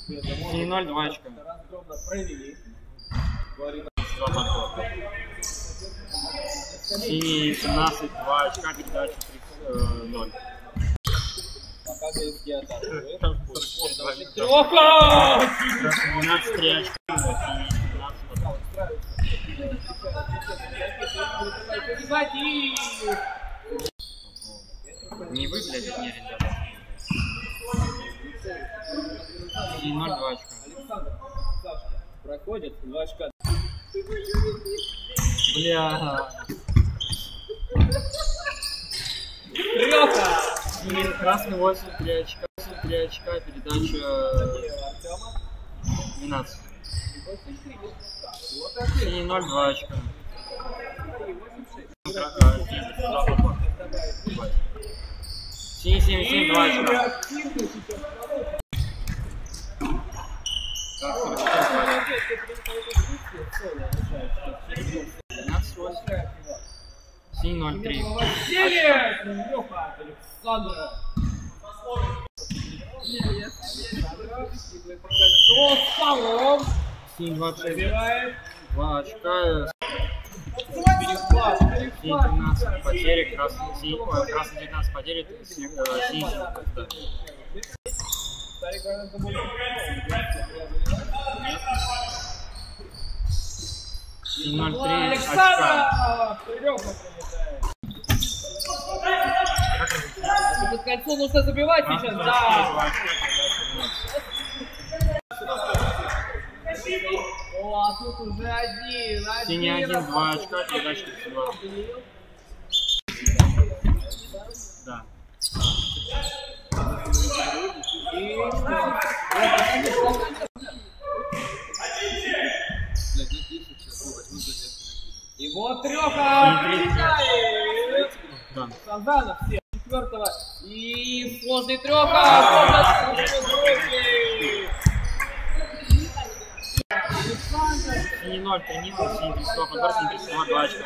0, 2 очка. Синий 17, 2 очка, передача 0. Показывает, где атакует. 12, 3 очка. Не вы, блядь, не, ребята. 0, 2 очка. Александр, Сашка, проходит 2 очка. Бля. Трёха! Красный 8, 3 очка, 3 очка, передача 12. Синий 0, 2 очка. Синий 7, 7, 2 очка. Синий 0, 3. Лёха, Александра. Синий 26. 2 очка. Синий 13 потери, красный 19 потери, синий 17. Синий 0, 3 очка. Под кольцо нужно забивать сейчас, да. О, а тут уже один. Синий 1, 2 очка, передача 32. Да. И вот Трёха передает. Да. Сазанов все. 4-го. И сложный Трёха. Синий 0, тренировал, синий 32, подбор, синий 32, 2 очка.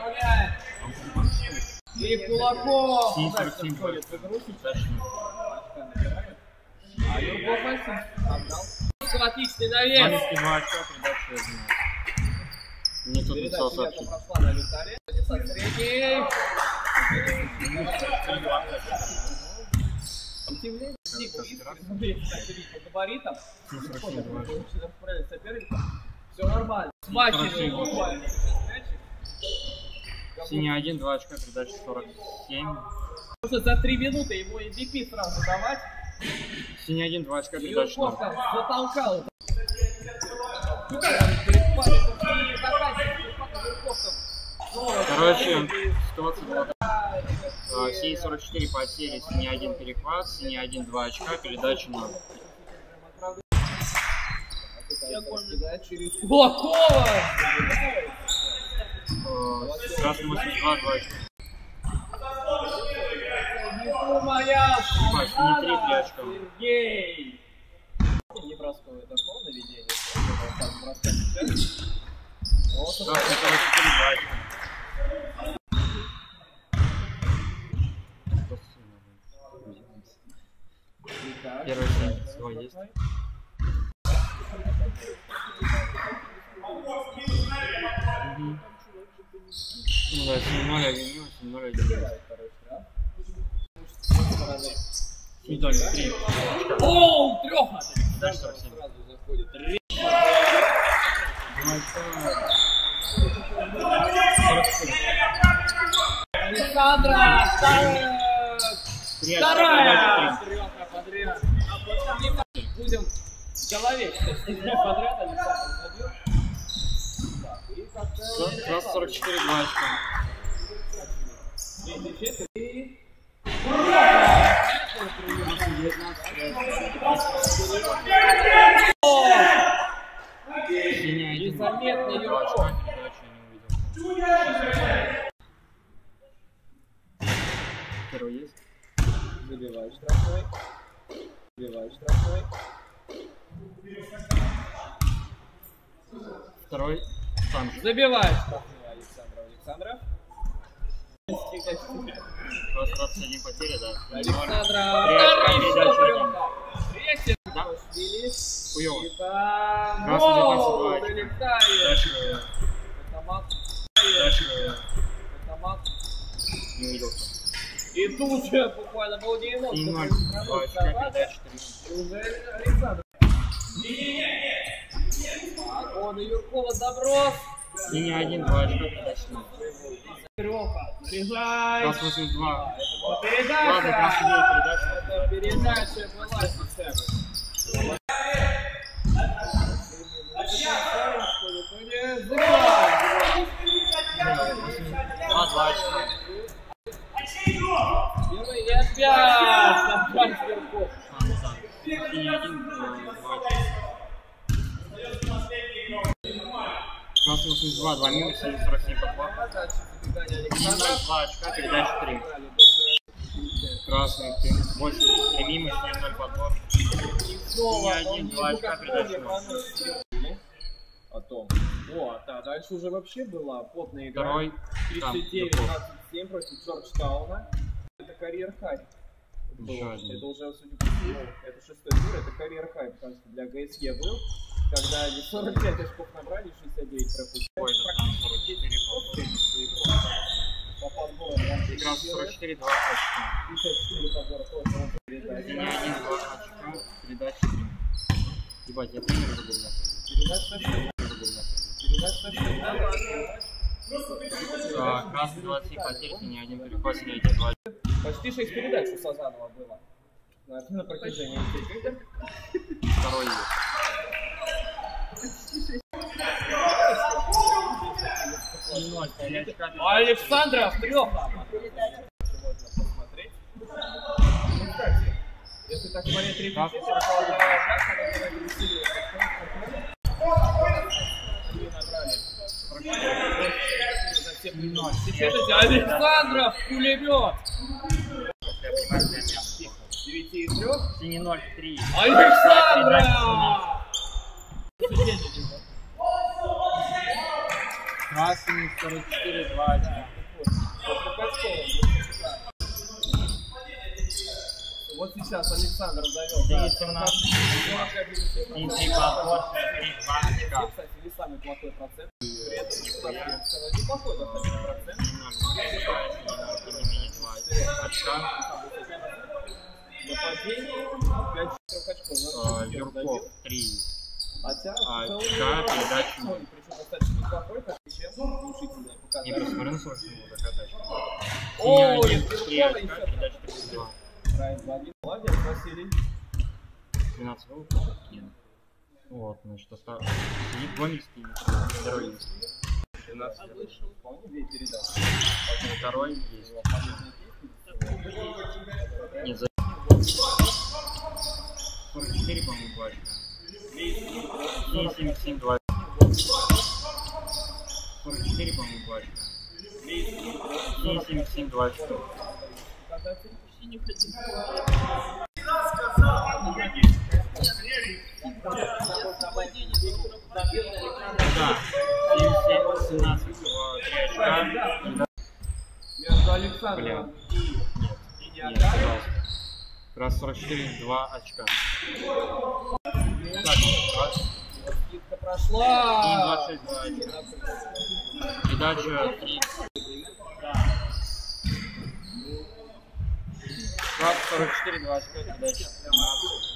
И Кулаков. Синий 47 входит. А Юрков отдал. Отличный навес. 22 очка, передача 11. Мне тут написал сообщить. Прошла на Виталия. Средний. По габаритам. Все нормально. Смачивает буквально. Синий 1, 2 очка, передача 47. Можно за 3 минуты ему MVP сразу давать. Синий 1, 2 очка, передача 0. Затолкал. Короче, ситуация была такая. Синий 44 потери, синий 1 перехват, синий 1, 2 очка, передача 0. Кулакова! Красный 82, 2 очка. Моя! Синий 3, 3 очка. Сергей! Не бросковое такое наведение. Красный 44, 2 очка. Первый день свой есть. Ну да, 7-0 авеню, 7-0 1. Синий 3. О, Трёха! Дальше 47. Сразу заходит. Александра! Вторая! Трёха подряд. Будем в голове, что подряд Александр забил. Раз 44, 2 очка. Синий 1, 2 очка, передачу не увидел. Первый есть? Забиваешь штрафной. Забиваешь штрафной. Второй там же. Забиваешь штрафной Александра. Просто 21 потеря, да. Александра. Передача 1. Третий. Да? Синий 0, 2 очка, передача 3. Неужели Александр? Агоны Юркова заброс. Синий 1, 2 очка, передача 0. Серега, заряжай. Красный 82. Это передача. Ладно, красный 9, передача. Это передача была система. Два очка. И опять набрать Юрков. Синий 1, 2 очка. Красный 82, 2 минус, синий 47 подход. Синий 0, 2 очка, передача 3. Красный 8, 3 мимо, синий 0 подбор. Синий 1, 2 очка, передача 0. О том. О, да, дальше уже вообще была потная игра. Второй. 39-27 против Джорджтауна. Это карьер-хай. Это уже, судя по всему, это 6-й тур, это карьер-хай, потому что для ГСЕ был, когда они 45 очков набрали, 69 пропустили. Ой, это там 44 подбор. По подбору Как раз 44, 2 очка. 54 подбора тоже. Синий 1, 2 очка, передача 3. Ебать, я тренер забыл на Красный 27 потерь, синий 1 переход, синий 1, 2. Почти 6 передач у Сазанова было. На протяжении этих игр. Второй есть. Александров, Трёха! Можно посмотреть. Ну, кстати, если так смотреть репетицию, Александров, пулемет! 9 из 3. Синий 0, 3. Александров! Красный 44, 2 очка. Вот сейчас Александр завел. Синий 17, синий 3 подбор, 3, 2 очка. Кстати, не самый плохой процент. При этом неплохой достаточно процент. Очка. Нападение 5 очков. Юрков 3. Хотя, очка, передача 0. причем достаточно неплохой, как чем внушительное Не показатель. просто смотрю на свой сумму, такая тачка. О, Синий 1, 3 очка, еще. передача 32. Райан 2-1. Молодец, Василий. 12 был? Нет. Вот, значит, осталось. Сидит Гомельский, второй есть. 12 Вполне две передачи. второй есть. Нет, за 44, по-моему, 2 очка. И 77, 2 очка. 44, по-моему, 2 очка. И 77, 2 очка. Да, 77, 17, 3 очка. Между Александром и Нет, пожалуйста. Как раз 44, 2 очка. Так, скидка прошла. и 26, 2 очка. Передача 3. Крас 44, 2 очка, передача 17.